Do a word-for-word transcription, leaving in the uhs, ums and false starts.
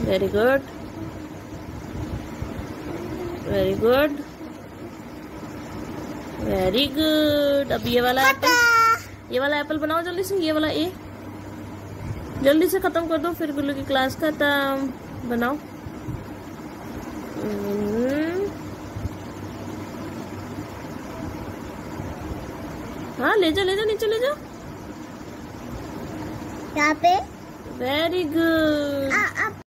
Very good, very good, very good. अब ये वाला एप्पल, ये वाला एप्पल बनाओ जल्दी से। ये वाला ए जल्दी से खत्म कर दो, फिर गुल्लू की क्लास खत्म। बनाओ। हाँ ले जा ले जा, नीचे ले जा। यहाँ पे वेरी गुड।